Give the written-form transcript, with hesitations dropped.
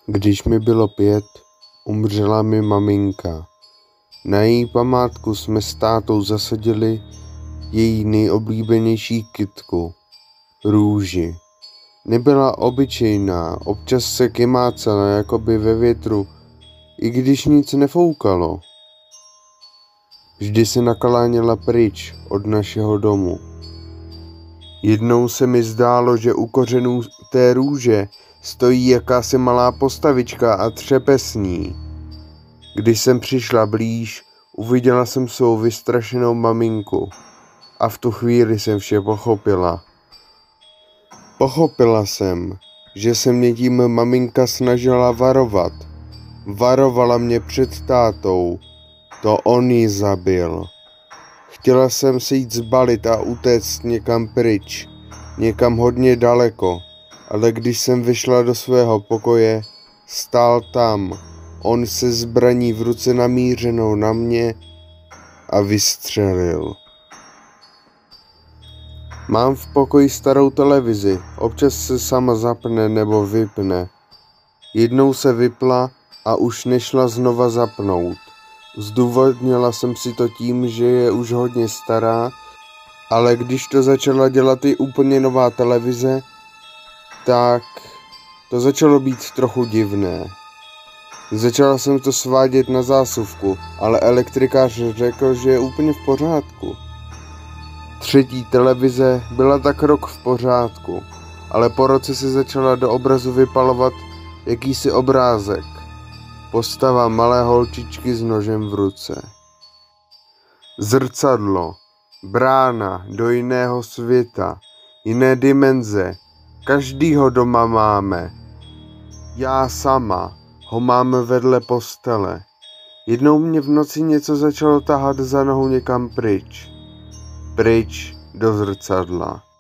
Když mi bylo 5, umřela mi maminka. Na její památku jsme s tátou zasadili její nejoblíbenější kytku, růži. Nebyla obyčejná, občas se kymácela jakoby ve větru, i když nic nefoukalo. Vždy se nakláněla pryč od našeho domu. Jednou se mi zdálo, že u kořenů té růže stojí jakási malá postavička a třepe s ní. Když jsem přišla blíž, uviděla jsem svou vystrašenou maminku a v tu chvíli jsem vše pochopila. Pochopila jsem, že se mě tím maminka snažila varovat. Varovala mě před tátou, to on ji zabil. Chtěla jsem se jít zbalit a utéct někam pryč, někam hodně daleko, ale když jsem vyšla do svého pokoje, stál tam, on se zbraní v ruce namířenou na mě a vystřelil. Mám v pokoji starou televizi, občas se sama zapne nebo vypne. Jednou se vypla a už nešla znova zapnout. Zdůvodnila jsem si to tím, že je už hodně stará, ale když to začala dělat i úplně nová televize, tak to začalo být trochu divné. Začala jsem to svádět na zásuvku, ale elektrikář řekl, že je úplně v pořádku. Třetí televize byla tak rok v pořádku, ale po roce se začala do obrazu vypalovat jakýsi obrázek. Postava malé holčičky s nožem v ruce. Zrcadlo, brána do jiného světa, jiné dimenze, každýho doma máme. Já sama ho mám vedle postele. Jednou mě v noci něco začalo tahat za nohu někam pryč. Pryč do zrcadla.